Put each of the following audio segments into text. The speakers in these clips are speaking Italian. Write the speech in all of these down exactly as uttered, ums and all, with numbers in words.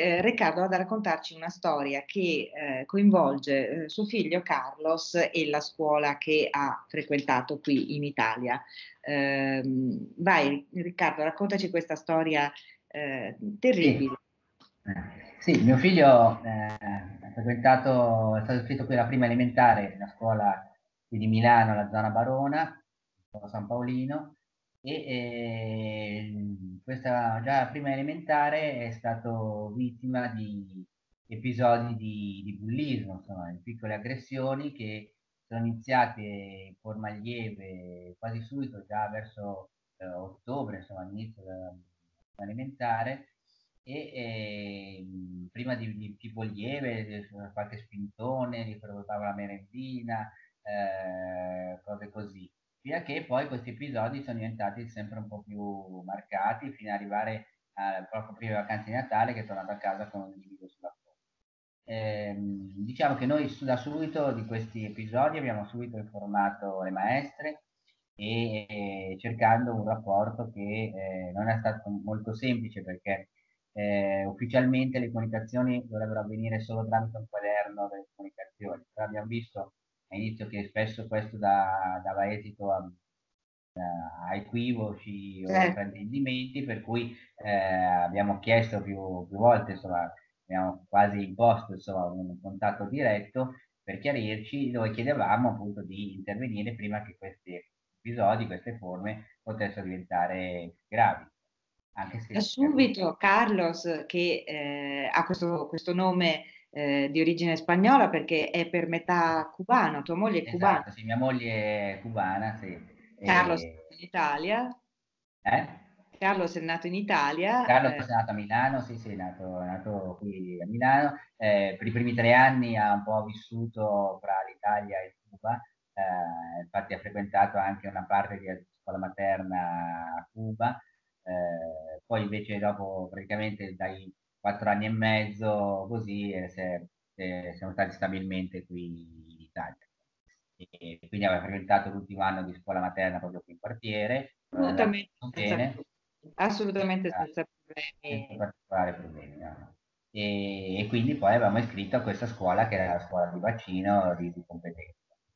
eh, Riccardo ha da raccontarci una storia che eh, coinvolge eh, suo figlio Carlos e la scuola che ha frequentato qui in Italia. Ehm, vai, Riccardo, raccontaci questa storia eh, Sì, terribile. eh, sì, mio figlio eh, ha frequentato, è stato iscritto qui alla prima elementare, una scuola qui di Milano, la zona Barona, San Paolino, e eh, questa già prima elementare è stato vittima di episodi di, di bullismo, insomma, di piccole aggressioni che sono iniziate in forma lieve quasi subito, già verso eh, ottobre, insomma, all'inizio della elementare e ehm, prima di, di tipo lieve, di- qualche spintone, gli provocava la merendina, eh, cose così. Fino a che poi questi episodi sono diventati sempre un po' più marcati, fino ad arrivare a, proprio prima delle vacanze di Natale, che è tornato a casa con un livido sulla fronte. Ehm, diciamo che noi su- da subito di questi episodi abbiamo subito informato le maestre e eh, cercando un rapporto che eh, non è stato molto semplice perché eh, ufficialmente le comunicazioni dovrebbero avvenire solo tramite un quaderno delle comunicazioni, però abbiamo visto all'inizio che spesso questo da- dava esito a, a equivoci o Certo. fraintendimenti, per cui eh, abbiamo chiesto più, più volte, insomma, abbiamo quasi imposto insomma, un contatto diretto per chiarirci, dove chiedevamo appunto di intervenire prima che questi episodi, queste forme potessero diventare gravi, anche Da se capisco. subito Carlos, che eh, ha questo, questo nome eh, di origine spagnola perché è per metà cubano, tua moglie è cubana. Esatto, sì, mia moglie è cubana, sì. Carlos E, è in Italia. eh? Carlos è nato in Italia. Carlo è eh, nato a Milano, sì, sì, è nato, è nato qui a Milano. Eh, per i primi tre anni ha un po' vissuto fra l'Italia e Cuba, eh, infatti ha frequentato anche una parte di scuola materna a Cuba, eh, poi invece dopo praticamente dai quattro anni e mezzo così eh, si è- eh, siamo stati stabilmente qui in Italia. E quindi aveva frequentato l'ultimo anno di scuola materna proprio qui in quartiere, è andato assolutamente tutto senza bene, problemi. Assolutamente senza, senza senza problemi. particolari problemi. No? E, e quindi poi avevamo iscritto a questa scuola che era la scuola di bacino di, di competenza.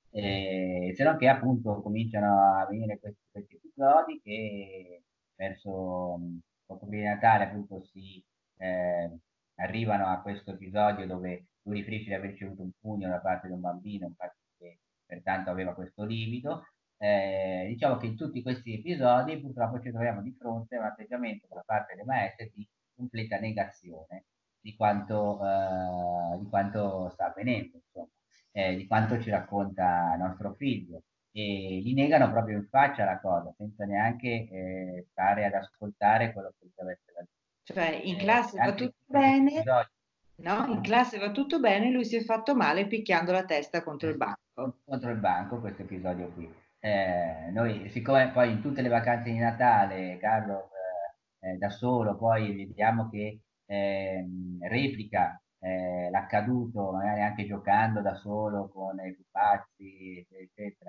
E, se no che appunto cominciano a venire questi, questi episodi che verso mh, poco prima di Natale appunto si eh, arrivano a questo episodio dove lui riferisce di aver ricevuto un pugno da parte di un bambino, infatti che pertanto aveva questo livido. Eh, diciamo che in tutti questi episodi purtroppo ci troviamo di fronte a un atteggiamento da parte delle maestre di completa negazione di quanto, eh, di quanto sta avvenendo, insomma, eh, di quanto ci racconta nostro figlio e gli negano proprio in faccia la cosa, senza neanche eh, stare ad ascoltare quello che deve essere Cioè, in eh, classe va anche in tutto tutti questi bene, episodi. no? In Eh? classe va tutto bene, lui si è fatto male picchiando la testa contro il Eh, banco. contro il banco questo episodio qui. Eh, noi, siccome poi in tutte le vacanze di Natale Carlo eh, eh, da solo, poi vediamo che ehm, replica eh, l'accaduto, magari anche giocando da solo con i pupazzi, eccetera,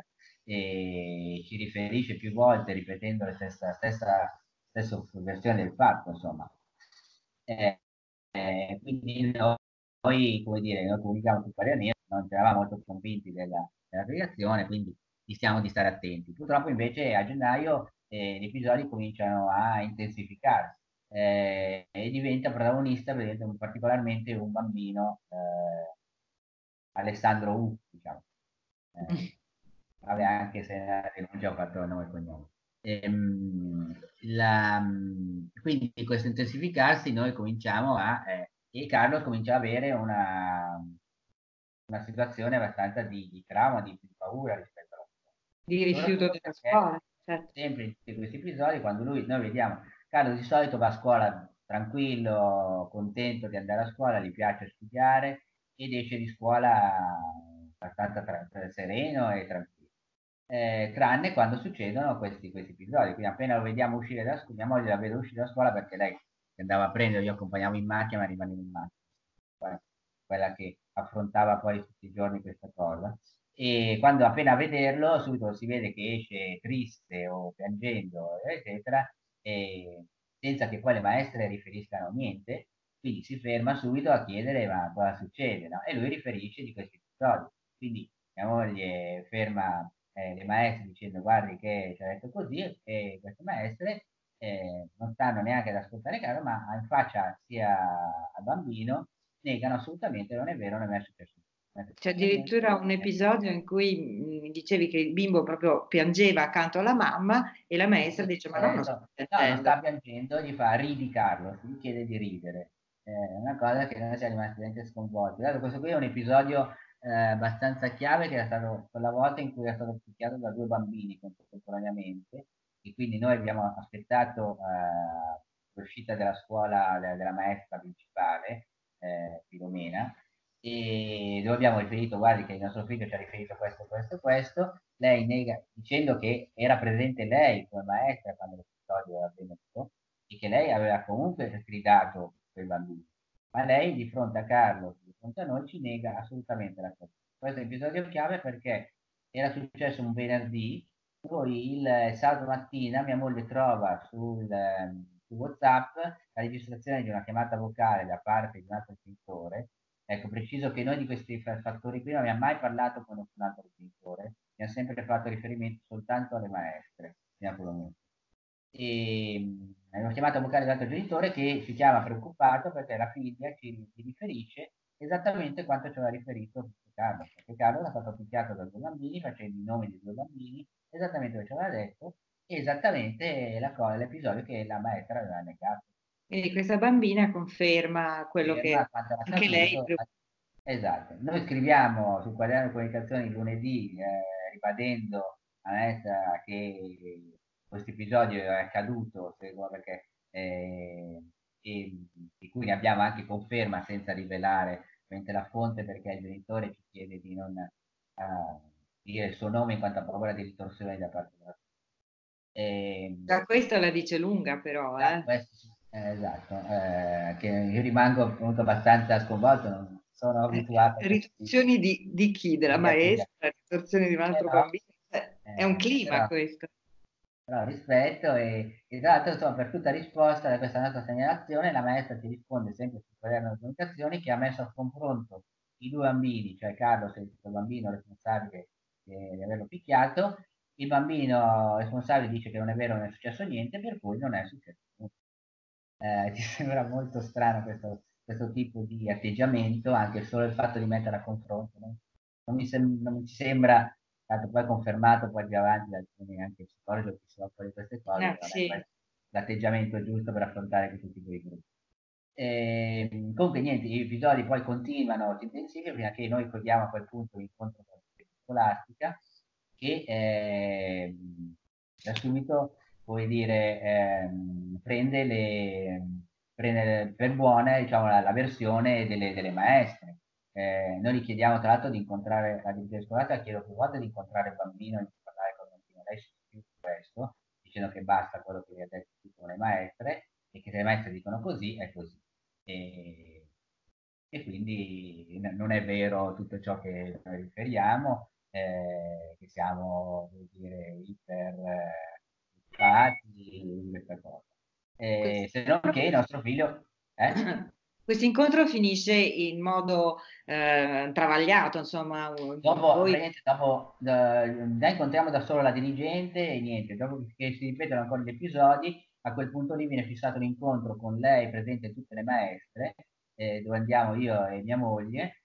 e ci riferisce più volte ripetendo la stessa, stessa, stessa versione del fatto, insomma. Eh, eh, quindi no- noi, come dire, noi comunichiamo su Italia Nera, non eravamo molto convinti della, della spiegazione, quindi diciamo di stare attenti. Purtroppo invece a gennaio eh, gli episodi cominciano a intensificarsi eh, e diventa protagonista, per esempio, particolarmente un bambino, eh, Alessandro U, diciamo. Eh, vabbè, anche se non ci ho fatto nome e cognome. Ehm, la- quindi questo intensificarsi noi cominciamo a, eh, e Carlo comincia ad avere una, una situazione abbastanza di, di trauma, di, di paura rispetto alla scuola. Di rifiuto Soprattutto della perché scuola, certo. sempre in tutti questi episodi, quando lui, noi vediamo, Carlo di solito va a scuola tranquillo, contento di andare a scuola, gli piace studiare ed esce di scuola abbastanza tra- sereno e tranquillo. Eh, tranne quando succedono questi, questi episodi. Quindi appena lo vediamo uscire da scuola, mia moglie la vedo uscire da scuola perché lei che andava a prendere, io accompagnavo in macchina, ma rimanevo in macchina. Quella quella che affrontava poi tutti i giorni questa cosa. E quando appena a vederlo, subito si vede che esce triste o piangendo, eccetera, e senza che poi le maestre riferiscano niente, quindi si ferma subito a chiedere ma cosa succede, no? E lui riferisce di questi episodi. Quindi mia moglie ferma eh, le maestre dicendo guardi che ci ha detto così, e queste maestre eh, non stanno neanche ad ascoltare Carlo, ma in faccia sia al bambino negano assolutamente, non è vero, non è successo niente. C'è addirittura un episodio in cui mi dicevi che il bimbo proprio piangeva accanto alla mamma e la maestra dice ma no, non sta No, non piangendo. sta piangendo, gli fa ridi Carlo, gli chiede di ridere. Eh, È una cosa che noi siamo rimasti veramente sconvolti. Allora, questo qui è un episodio eh, abbastanza chiave, che è stato quella volta in cui è stato picchiato da due bambini contemporaneamente, e quindi noi abbiamo aspettato eh, l'uscita della scuola della, della maestra principale, eh, Filomena, e dove abbiamo riferito, guardi che il nostro figlio ci ha riferito questo, questo, questo. Lei nega dicendo che era presente lei come maestra quando l'episodio era avvenuto e che lei aveva comunque gridato quei bambini. Ma lei di fronte a Carlo, di fronte a noi, ci nega assolutamente la cosa. Questo è un episodio chiave perché era successo un venerdì, poi il sabato mattina mia moglie trova sul, ehm, su WhatsApp la registrazione di una chiamata vocale da parte di un altro genitore. Ecco, preciso che noi di questi fa- fattori qui non abbiamo mai parlato con nessun altro genitore, abbiamo sempre fatto riferimento soltanto alle maestre, naturalmente. E mh, abbiamo chiamato vocale dell'altro genitore che ci chiama preoccupato perché la figlia ci, ci riferisce esattamente quanto ci aveva riferito Carlo, perché Carlo era stato picchiato da due bambini facendo i nomi dei due bambini, esattamente come ci aveva detto, e esattamente la co- l'episodio che la maestra aveva negato. Quindi questa bambina conferma quello Ferma che quanto era anche lei. accaduto. Esatto, noi scriviamo sul quaderno di comunicazioni lunedì eh, ribadendo a Vanessa che questo episodio è accaduto seguo, perché, eh, e, di cui ne abbiamo anche conferma senza rivelare ovviamente la fonte, perché il genitore ci chiede di non eh, dire il suo nome in quanto ha paura di ritorsioni da parte della e, Da questo la dice lunga però, da eh. questo, eh, esatto, eh, che io rimango appunto abbastanza sconvolto, non sono Eh, abituato a questo tipo Ritorsioni di, di chi? Della di atteggiamento. maestra? Ritorsioni di un altro Però, bambino? Eh, è un eh, clima però, questo. però rispetto e, e tra l'altro insomma, per tutta risposta a questa nostra segnalazione la maestra ci risponde sempre sul quaderno di comunicazioni che ha messo a confronto i due bambini, cioè Carlo, che è il bambino responsabile eh, di averlo picchiato, il bambino responsabile dice che non è vero, non è successo niente, per cui non è successo niente. Eh, ti sembra molto strano questo, questo tipo di atteggiamento, anche solo il fatto di mettere a confronto, no? Non mi, sem- non mi ci sembra, tanto poi confermato poi più avanti da alcuni anche psicologi che si occupano di queste cose, Ah, che non è sì. questo l'atteggiamento giusto per affrontare questo tipo di gruppi. E, comunque niente, gli episodi poi continuano, si intensificano fino a che noi cogliamo a quel punto l'incontro con la scolastica che eh, da subito vuol dire ehm, prende, le, prende per buona diciamo, la, la versione delle, delle maestre. Eh, noi gli chiediamo tra l'altro di incontrare la dirigente scolastica, chiedo più volte di incontrare il bambino e di parlare con il bambino. Lei si rifiuta questo, dicendo che basta quello che gli ha detto tutte le maestre e che se le maestre dicono così è così. E, e quindi n- non è vero tutto ciò che noi riferiamo, eh, che siamo, devo dire, iper eh, preoccupati di questa cosa. Eh, Questo se non che il nostro figlio, eh? questo incontro finisce in modo eh, travagliato, insomma, Dopo, voi. praticamente dopo, eh, già incontriamo da solo la dirigente e niente, dopo che si ripetono ancora gli episodi, a quel punto lì viene fissato un incontro con lei, presente tutte le maestre, eh, dove andiamo io e mia moglie,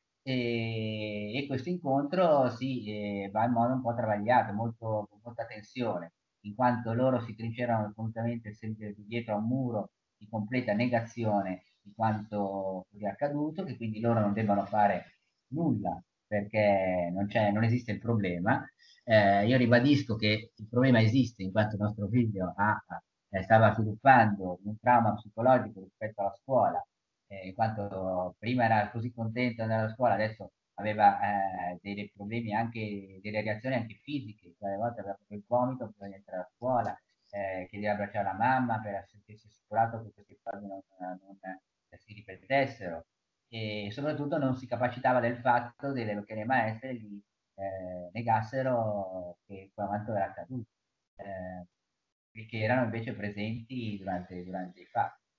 e, e questo incontro si eh, va in modo un po' travagliato, molto, con molta tensione, in quanto loro si trincerano assolutamente sempre dietro a un muro di completa negazione di quanto è accaduto, che quindi loro non debbano fare nulla perché non, c'è, non esiste il problema. Eh, io ribadisco che il problema esiste in quanto nostro figlio ha, eh, stava sviluppando un trauma psicologico rispetto alla scuola, eh, in quanto prima era così contento di andare a scuola, adesso aveva eh, dei problemi anche, delle reazioni anche fisiche, cioè, a volte aveva proprio il vomito prima di entrare a scuola, eh, chiedeva abbracciare la mamma per sentirsi assicurato che questi episodi non, non, non si ripetessero e soprattutto non si capacitava del fatto delle, che le maestre gli eh, negassero che quanto era accaduto, eh, e che erano invece presenti durante, durante i fatti.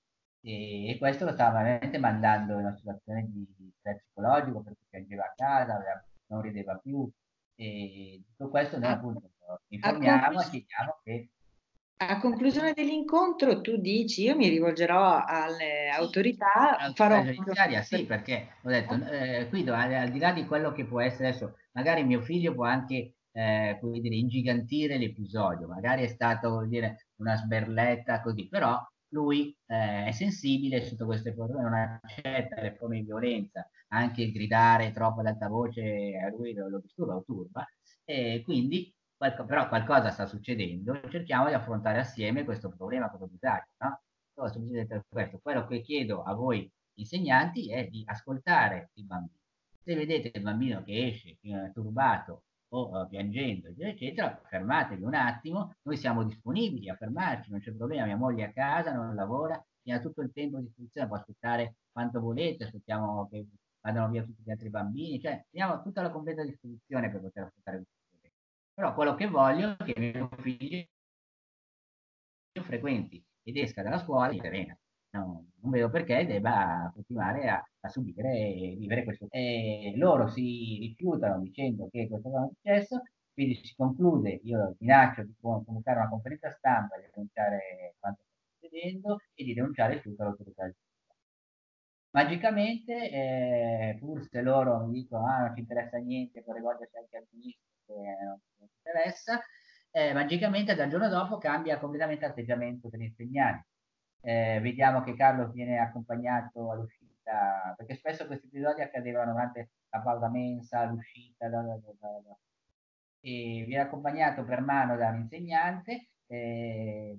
e, e questo lo stava veramente mandando in una situazione di, di stress psicologico perché piangeva a casa, aveva- non rideva più e tutto questo noi A, appunto a informiamo e conclus- chiediamo che a conclusione dell'incontro tu dici, io mi rivolgerò alle sì, autorità, farò l'autorità giudiziaria sì, perché ho detto, eh, qui do- al, al di là di quello che può essere adesso, magari mio figlio può anche, eh, come dire, ingigantire l'episodio, magari è stato, vuol dire, una sberletta così, però lui eh, è sensibile sotto queste forme, non accetta le forme di violenza, anche gridare troppo ad alta voce a lui lo, lo disturba, lo turba, e quindi, qualco- però qualcosa sta succedendo, cerchiamo di affrontare assieme questo problema, questo disagio, no? Io ho semplicemente detto questo. Quello che chiedo a voi insegnanti è di ascoltare il bambino. Se vedete il bambino che esce eh, turbato o eh, piangendo, eccetera, eccetera, fermatevi un attimo, noi siamo disponibili a fermarci, non c'è problema, mia moglie è a casa, non lavora, mi ha tutto il tempo a disposizione, può aspettare quanto volete, aspettiamo che vadano via tutti gli altri bambini, cioè abbiamo tutta la completa disposizione per poter affrontare questo problema. Però quello che voglio è che mio figlio frequenti ed esca dalla scuola in serena. No, non vedo perché debba continuare a, a subire e vivere questo. E loro si rifiutano dicendo che questo non è successo, quindi si conclude, io minaccio di convocare una conferenza stampa, di denunciare quanto sta succedendo e di denunciare tutto all'autorità giudiziaria. Magicamente, eh, pur se loro mi dicono ah, non ci interessa niente, può rivolgersi anche al ministro che non ci interessa, eh, magicamente dal giorno dopo cambia completamente l'atteggiamento degli insegnanti. Eh, vediamo che Carlo viene accompagnato all'uscita, perché spesso questi episodi accadevano durante la pausa mensa, l'uscita, da, da, da, da, e viene accompagnato per mano da un insegnante. Eh,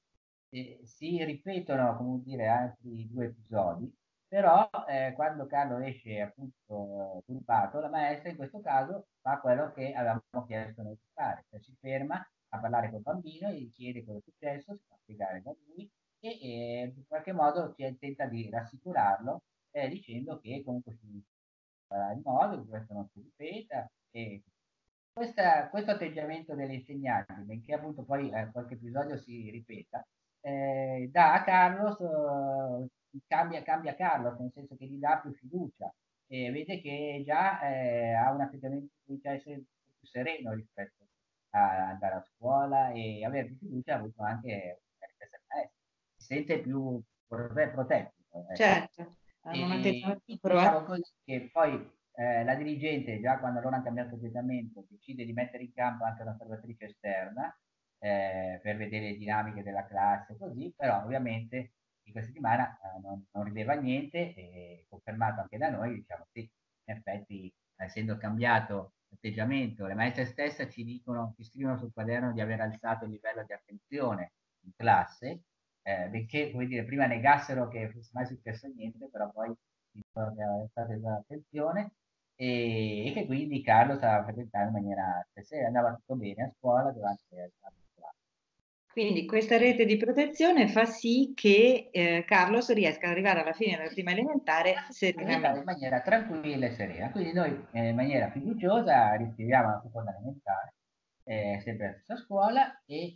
e si ripetono, come dire, altri due episodi, però eh, quando Carlo esce appunto turbato, la maestra in questo caso fa quello che avevamo chiesto noi di fare, cioè si ferma a parlare col bambino, gli chiede cosa è successo, si fa spiegare da lui e eh, in qualche modo ci tenta di rassicurarlo eh, dicendo che comunque si farà in modo che questo non si ripeta e questa- questo atteggiamento delle insegnanti, benché appunto poi eh, qualche episodio si ripeta, eh, dà a Carlos, eh, cambia, cambia Carlos, nel senso che gli dà più fiducia e vede che già eh, ha un atteggiamento che comincia a essere più sereno rispetto a andare a scuola e avere più fiducia ha avuto anche per essere maestro. Si sente più prote- protetto. Ecco. certo, hanno un E atteggiamento quindi diciamo proattivo. così che poi eh, la dirigente, già quando loro hanno cambiato atteggiamento, decide di mettere in campo anche un'osservatrice esterna eh, per vedere le dinamiche della classe, così, però ovviamente in questa settimana eh, non, non rideva niente e confermato anche da noi, diciamo sì, in effetti essendo cambiato l'atteggiamento, le maestre stesse ci dicono, ci scrivono sul quaderno di aver alzato il livello di attenzione in classe, eh, benché come dire, prima negassero che fosse mai successo niente, però poi dicono che è stata attenzione e, e che quindi Carlo stava frequentando in maniera se andava tutto bene a scuola durante la classe. Quindi questa rete di protezione fa sì che eh, Carlos riesca ad arrivare alla fine della prima elementare In serenamente. maniera tranquilla e serena. Quindi noi eh, in maniera fiduciosa riscriviamo la seconda elementare, eh, sempre alla stessa scuola, e,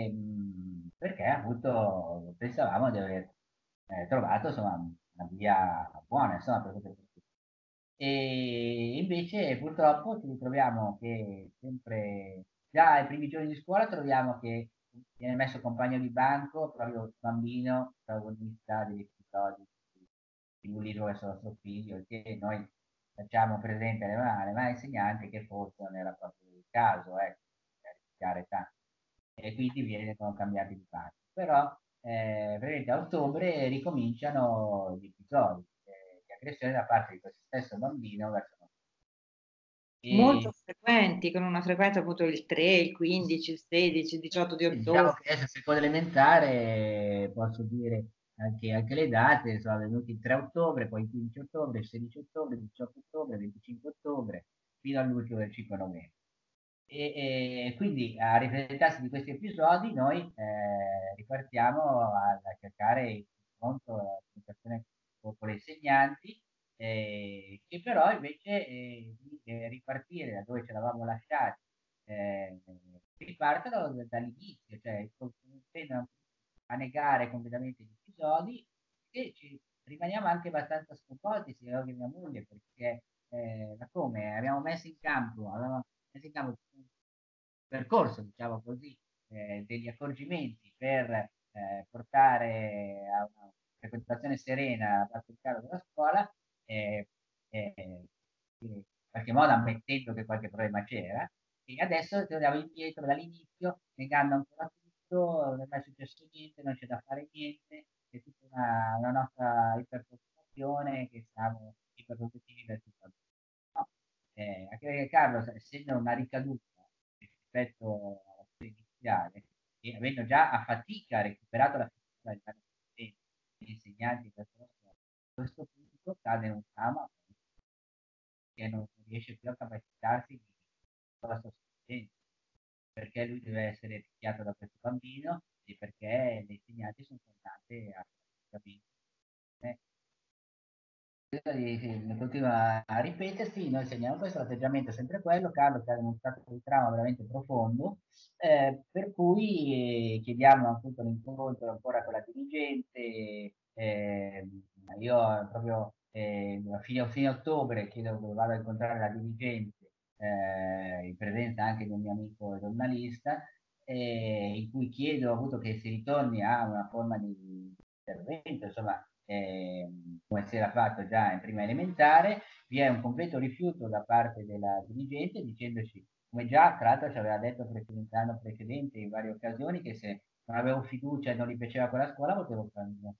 ehm, perché appunto pensavamo di aver eh, trovato insomma, una via buona insomma, per poter proseguire. E invece purtroppo ci ritroviamo che sempre già ai primi giorni di scuola troviamo che viene messo compagno di banco proprio il bambino protagonista degli episodi di bullismo verso il nostro figlio, che noi facciamo presente alle alle varie insegnanti che forse non era proprio il caso, ecco, per rischiare tanto. E quindi vengono cambiati di banco. Però eh, praticamente a ottobre ricominciano gli episodi eh, di aggressione da parte di questo stesso bambino verso noi. Molto E frequenti, con una frequenza appunto il tre, il quindici, il sedici, il diciotto di sì, diciamo ottobre. che adesso a seconda elementare posso dire anche, anche le date, sono venuti il tre ottobre, poi il quindici ottobre, il sedici ottobre, il diciotto ottobre, il venticinque ottobre, fino all'ultimo del cinque novembre. E, e quindi a ripresentarsi di questi episodi noi eh, ripartiamo a, a cercare il confronto, la comunicazione con, con le insegnanti, eh, che però invece eh, di eh, ripartire da dove ci eravamo lasciati, eh, ripartono da- dall'inizio, cioè tendono a negare completamente gli episodi, dopodiché ci rimaniamo anche abbastanza sconvolti, sia io che mia moglie, perché eh, ma come abbiamo messo in campo, avevamo messo in campo un percorso, diciamo così, eh, degli accorgimenti per eh, portare a una frequentazione serena la parte della scuola, eh, eh, in qualche modo ammettendo che qualche problema c'era, e adesso torniamo indietro dall'inizio, negando ancora tutto, non è mai successo niente, non c'è da fare niente, è tutta una, una nostra iperpreoccupazione che siamo iperprotettivi per tutto. No. Eh, anche perché Carlo, essendo una ricaduta rispetto alla scuola iniziale e avendo già a fatica recuperato la fiducia degli insegnanti verso la scuola, a questo punto cade in un trauma che non riesce più a capacitarsi di la sua sufficienza, perché lui deve essere picchiato da questo bambino e perché le insegnanti sono tornate a eh, sì, continua a ripetersi, noi segniamo questo, l'atteggiamento è sempre quello, Carlo che ha uno stato di trauma veramente profondo, eh, per cui eh, chiediamo appunto l'incontro ancora con la dirigente, eh, io proprio eh, a fine, a fine ottobre chiedo che vado a incontrare la dirigente, eh, in presenza anche di un mio amico giornalista, eh, in cui chiedo appunto che si ritorni a una forma di intervento, insomma, eh, come si era fatto già in prima elementare, vi è un completo rifiuto da parte della dirigente dicendoci, come già tra l'altro ci aveva detto l'anno precedente in varie occasioni, che se non avevo fiducia e non gli piaceva quella scuola potevo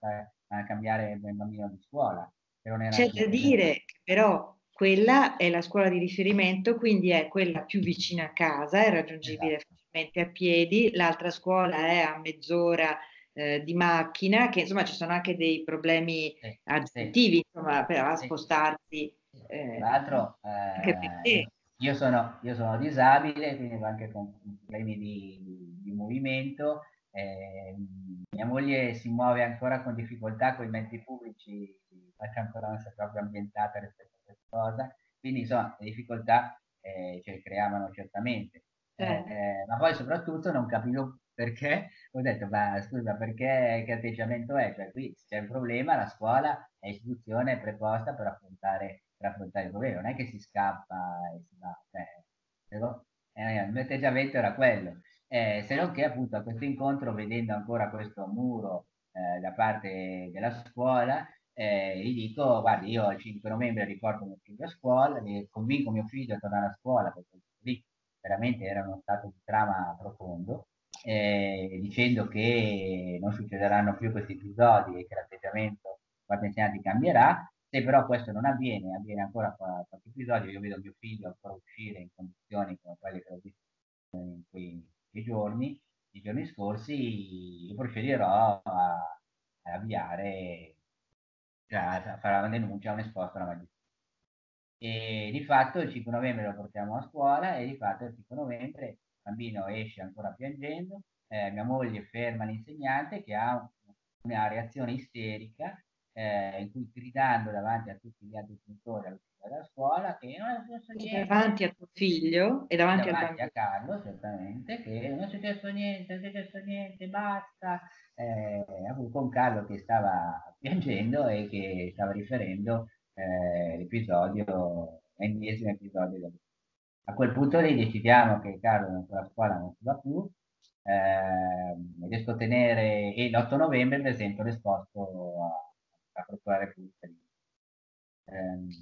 cambiare il bambino di scuola. Se non era C'è da dire che però quella è la scuola di riferimento, quindi è quella più vicina a casa, è raggiungibile esatto. facilmente a piedi, l'altra scuola è a mezz'ora eh, di macchina, che insomma ci sono anche dei problemi Sì, sì, aggiuntivi, insomma, per sì. spostarsi. Tra Eh, l'altro anche eh, perché io, sono, io sono disabile, quindi anche con problemi di, di- di movimento. eh, Mia moglie si muove ancora con difficoltà con i mezzi pubblici, faccio ancora non si è proprio ambientata rispetto a questa cosa, quindi insomma le difficoltà eh, ce le creavano certamente. eh, Eh, ma poi soprattutto non capivo perché, ho detto, ma scusa, perché che atteggiamento è? Cioè qui c'è un problema, la scuola è istituzione è preposta per affrontare, per affrontare il problema, non è che si scappa e si va, cioè, però, eh, il mio atteggiamento era quello. Eh, se non che appunto a questo incontro, vedendo ancora questo muro eh, da parte della scuola, eh, gli dico, guardi, io il cinque novembre riporto mio figlio a scuola, convinco mio figlio a tornare a scuola, perché lì veramente era uno stato di trauma profondo, eh, dicendo che non succederanno più questi episodi e che l'atteggiamento qualche insegnante cambierà. Se però questo non avviene, avviene ancora qualche episodio, io vedo mio figlio ancora uscire in condizioni come quelle che ho visto in quei, quei giorni, i giorni scorsi, io procederò a, a avviare, cioè a fare una denuncia, un esposto alla magistratura. E di fatto il cinque novembre lo portiamo a scuola e di fatto il cinque novembre il bambino esce ancora piangendo, eh, mia moglie ferma l'insegnante che ha una reazione isterica eh, in cui gridando davanti a tutti gli altri genitori all'uscita dalla scuola che non è successo niente, davanti a tuo figlio e e davanti al davanti a bambino. Carlo certamente che non è successo niente, non è successo niente, basta, eh, con Carlo che stava piangendo e che stava riferendo eh, l'episodio, l'ennesimo episodio. Del... A quel punto lì decidiamo che Carlo in quella scuola non si va più, eh, riesco a tenere, e l'otto novembre per esempio l'esposto a, a Procura Repubblica. Eh,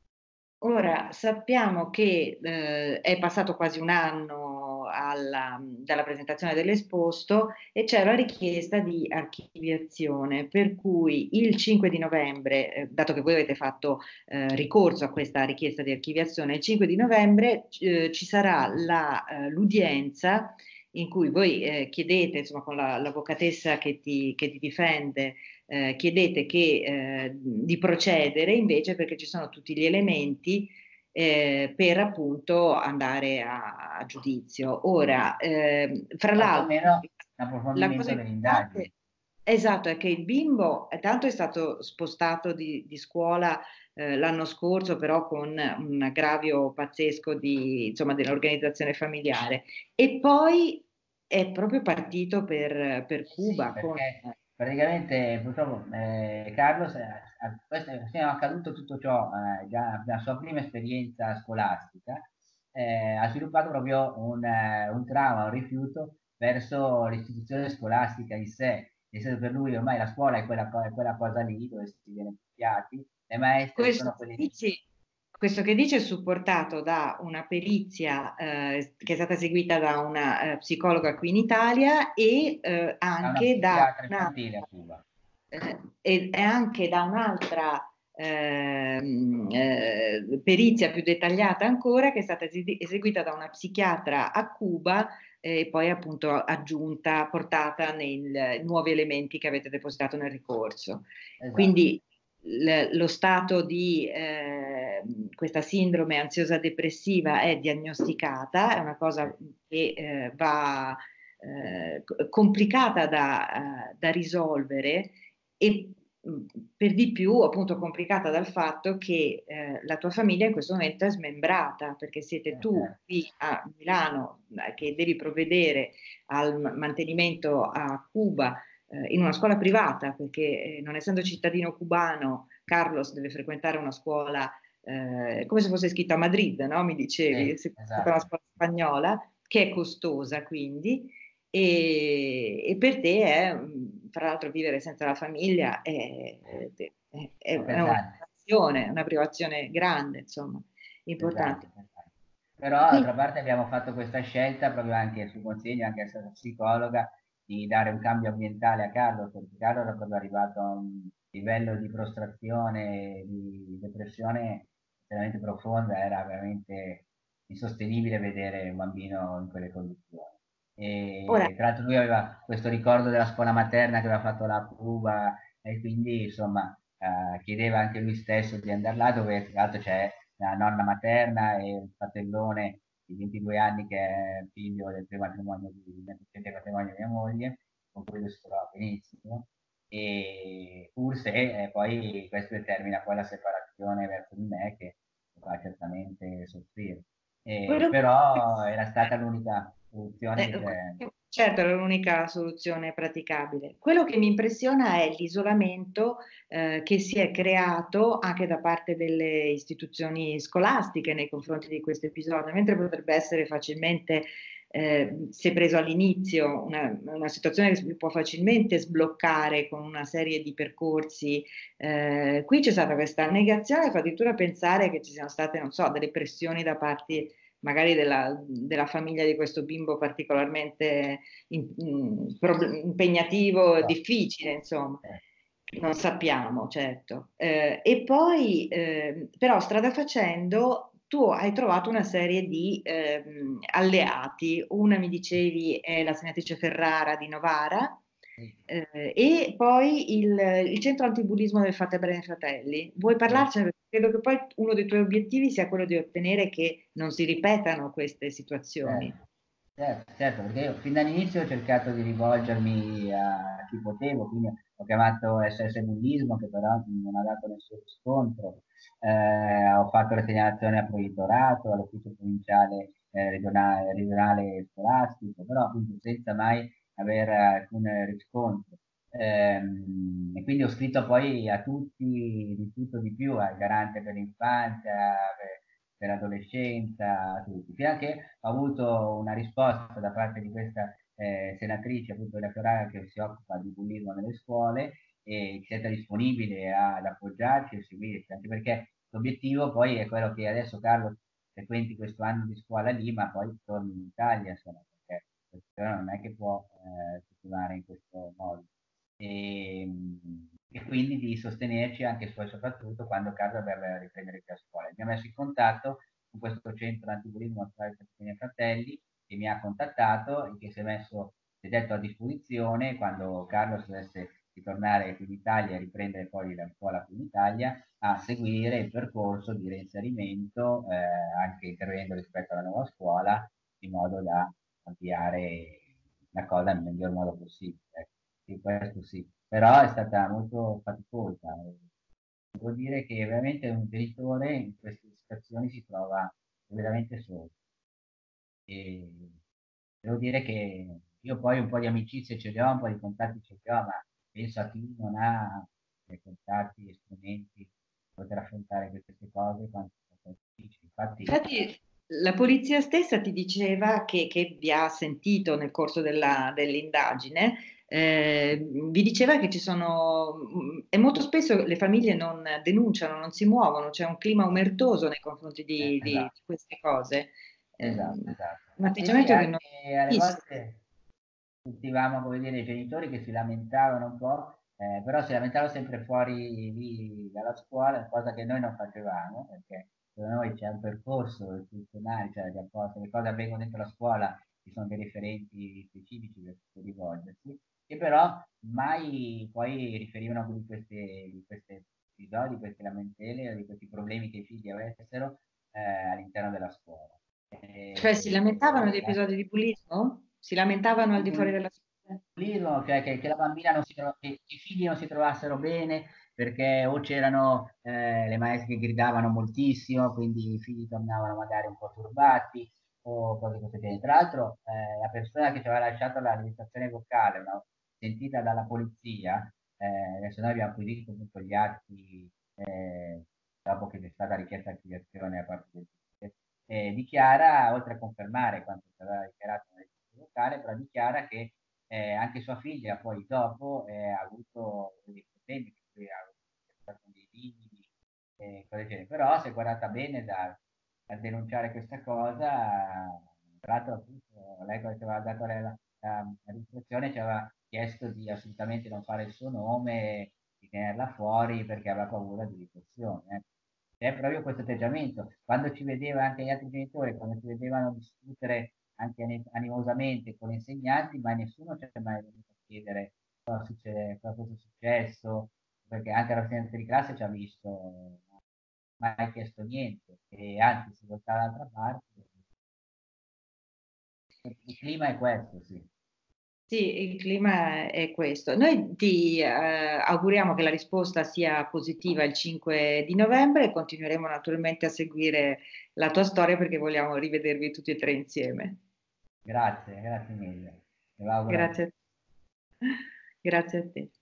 Ora sappiamo che eh, è passato quasi un anno alla- dalla presentazione dell'esposto e c'è la richiesta di archiviazione, per cui il cinque di novembre, eh, dato che voi avete fatto eh, ricorso a questa richiesta di archiviazione, il cinque di novembre eh, ci sarà la, eh, l'udienza in cui voi eh, chiedete, insomma, con la- l'avvocatessa che ti, che ti difende, eh, chiedete che, eh, di procedere invece perché ci sono tutti gli elementi eh, per appunto andare a, a giudizio. Ora, eh, fra l'altro, quantomeno un la cosa approfondimento delle indagini. importante, esatto, è che il bimbo eh, tanto è stato spostato di, di scuola eh, l'anno scorso, però con un aggravio pazzesco di, insomma, dell'organizzazione familiare, e poi è proprio partito per, per Sì, Cuba con perché praticamente purtroppo eh, Carlos, eh, a- questo è è accaduto tutto ciò eh, già nella sua prima esperienza scolastica, eh, ha sviluppato proprio un, eh, un trauma, un rifiuto verso l'istituzione scolastica in sé, nel senso per lui ormai la scuola è quella, co- è quella cosa lì dove si viene picchiati, le maestre Questo sono che quelle. dici, questo che dice è supportato da una perizia eh, che è stata eseguita da una eh, psicologa qui in Italia e eh, Ha una anche da psichiatra una, infantile a Cuba. eh, e, e anche da un'altra ehm, eh, perizia più dettagliata ancora che è stata esi- eseguita da una psichiatra a Cuba e poi appunto aggiunta, portata nei nuovi elementi che avete depositato nel ricorso. Esatto. Quindi l- lo stato di eh, questa sindrome ansiosa depressiva è diagnosticata, è una Sì, cosa che eh, va eh, c- complicata da, eh, da risolvere e mh, per di più appunto complicata dal fatto che eh, la tua famiglia in questo momento è smembrata perché siete eh, tu certo. qui a Milano eh, che devi provvedere al ma- mantenimento a Cuba eh, in una scuola privata perché eh, non essendo cittadino cubano Carlos deve frequentare una scuola eh, come se fosse scritto a Madrid, no? Mi dicevi, Sì, se fosse una esatto. scuola spagnola che è costosa quindi e, e per te è, mh, tra l'altro, vivere senza la famiglia è, è- è- È è una pesante. privazione, una privazione grande, insomma, importante. Pesante, pesante. Però Quindi, d'altra parte abbiamo fatto questa scelta proprio anche sul consiglio, anche essere psicologa, di dare un cambio ambientale a Carlo, perché Carlo era proprio arrivato a un livello di prostrazione, di depressione veramente profonda, era veramente insostenibile vedere un bambino in quelle condizioni. ora, E tra l'altro lui aveva questo ricordo della scuola materna che aveva fatto la Cuba e quindi insomma eh, chiedeva anche lui stesso di andare là dove tra l'altro c'è la nonna materna e un fratellone di ventidue anni che è figlio del primo matrimonio di, del precedente matrimonio di mia moglie, con cui lui si trova benissimo, e pur se eh, poi questo determina poi la separazione verso di me che fa certamente soffrire. Eh, quello però era stata l'unica soluzione che Eh, c'è. certo, era l'unica soluzione praticabile. Quello che mi impressiona è l'isolamento eh, che si è creato anche da parte delle istituzioni scolastiche nei confronti di questo episodio, mentre potrebbe essere facilmente, eh, se preso all'inizio, una, una situazione che si può facilmente sbloccare con una serie di percorsi. Eh, qui c'è stata questa negazione che fa addirittura pensare che ci siano state, non so, delle pressioni da parte magari della, della famiglia di questo bimbo particolarmente in- in- prob- impegnativo, No, difficile, insomma. eh, Non sappiamo, certo. Eh, e poi, eh, però, strada facendo, tu hai trovato una serie di ehm, alleati. Una, mi dicevi, è la senatrice Ferrara di Novara, sì, eh, e poi il, il centro antibullismo del Fate Bene Fratelli. Vuoi sì. parlarcene? Perché credo che poi uno dei tuoi obiettivi sia quello di ottenere che non si ripetano queste situazioni. Certo, certo, certo, perché io fin dall'inizio ho cercato di rivolgermi a chi potevo, quindi ho chiamato S S Bullismo che però non ha dato nessun riscontro. Eh, ho fatto le segnalazioni al provveditorato, all'ufficio provinciale eh, regionale, regionale scolastico, però appunto senza mai avere alcun riscontro. Ehm, e quindi ho scritto poi a tutti di tutto di più, al garante per l'infanzia, per, per l'adolescenza, a tutti, fino a che ho avuto una risposta da parte di questa eh, senatrice, appunto della Fiorara, che si occupa di bullismo nelle scuole e che sia stata disponibile ad appoggiarci e seguirci, anche perché l'obiettivo poi è quello che adesso Carlo frequenti questo anno di scuola lì, ma poi torni in Italia, insomma, perché la situazione non è che può eh, continuare in questo modo e, e quindi di sostenerci anche e soprattutto quando Carlo deve riprendere più a scuola. Mi ha messo in contatto con questo centro antibullismo tra i fratelli che mi ha contattato e che si è messo, si è detto a disposizione quando Carlo dovesse ritornare qui in Italia e riprendere poi la scuola qui in Italia a seguire il percorso di reinserimento eh, anche intervenendo rispetto alla nuova scuola in modo da avviare la cosa nel miglior modo possibile. Ecco. Sì, questo sì, però è stata molto faticosa. Devo dire che veramente un genitore in queste situazioni si trova veramente solo. E devo dire che io poi un po' di amicizie ce le ho, un po' di contatti ce li ho, ma penso a chi non ha dei contatti e strumenti per poter affrontare queste cose quanto sono difficili. Infatti, Infatti, la polizia stessa ti diceva che, che vi ha sentito nel corso della- dell'indagine, eh, vi diceva che ci sono, e molto spesso le famiglie non denunciano, non si muovono, c'è un clima omertoso nei confronti eh, di, di esatto, queste cose. Eh, esatto, esatto. un Sì, sì, atteggiamento che non anche alle capisco. volte sentivamo, come dire, i genitori che si lamentavano un po', eh, però si lamentavano sempre fuori lì dalla scuola, cosa che noi non facevamo, perché per noi c'è un percorso istituzionale, cioè di apposta, le cose avvengono dentro la scuola, ci sono dei referenti specifici per cui rivolgersi, che però mai poi riferivano di questi, di questi episodi, queste lamentele o di questi problemi che i figli avessero eh, all'interno della scuola. Cioè, si E, lamentavano di e episodi di bullismo? Si lamentavano al di fuori della scuola? bullismo, cioè che, che la bambina non si tro- che i figli non si trovassero bene perché o c'erano eh, le maestre che gridavano moltissimo, quindi i figli tornavano magari un po' turbati o cose così. Genere. Tra l'altro, eh, la persona che ci aveva lasciato la registrazione vocale, una- sentita dalla polizia, eh, adesso noi abbiamo acquisito appunto gli atti eh, dopo che è stata richiesta l'archiviazione da parte del giudice, eh, dichiara, oltre a confermare quanto ci aveva dichiarato nella registrazione vocale, però dichiara che eh, anche sua figlia poi dopo eh, ha avuto dei problemi, per cui ha avuto dei limiti, eh, cose del genere. Però si è guardata bene da, a denunciare questa cosa. Tra l'altro, appunto, lei quando ci aveva dato la, la, la registrazione ci aveva chiesto di assolutamente non fare il suo nome, di tenerla fuori perché aveva paura di ritorsione. Eh. È proprio questo atteggiamento. Quando ci vedeva anche gli altri genitori, quando ci vedevano discutere anche ani- animosamente con gli insegnanti, ma nessuno ci è mai venuto a chiedere cosa, succede, cosa fosse successo, perché anche la presidente di classe ci ha visto, non ha mai chiesto niente, e anzi si voltava dall'altra parte. Il clima è questo, sì. Sì, il clima è questo. Noi ti eh, auguriamo che la risposta sia positiva il cinque di novembre e continueremo naturalmente a seguire la tua storia perché vogliamo rivedervi tutti e tre insieme. Grazie, grazie mille. Me lo auguro anche. Grazie, grazie a te.